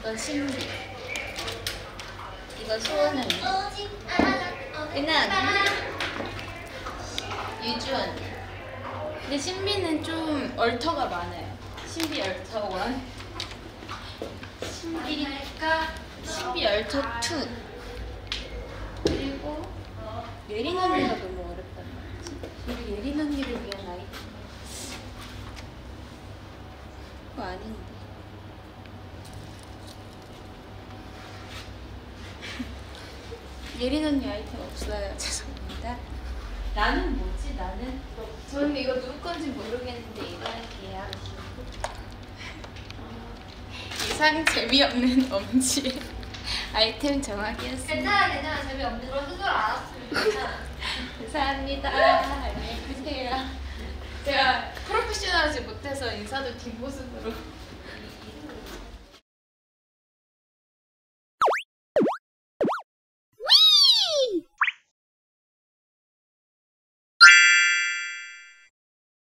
이건 신비. 이건 소원 언니. 얘는 유주 언니. 근데 신비는 좀 얼터가 많아요. 신비 얼터 1. 신비 얼터 2. 그리고 예린 언니가 너무 어렵단 말이지. 우리 예린 언니를 위한 아이템. 그거 아닌데. 예린 언니 아이템 없어요. 죄송합니다. 나는 뭐지? 나는 저는 이거 누구 건지 모르겠는데 이거 할게요. 이상 재미없는 엄지 아이템 정하기였습니다. 괜찮아. 재미없는 걸 스스로 알았으면 괜찮아. 감사합니다. 안녕히 계세요. 제가 프로페셔널하지 못해서 인사도 뒷모습으로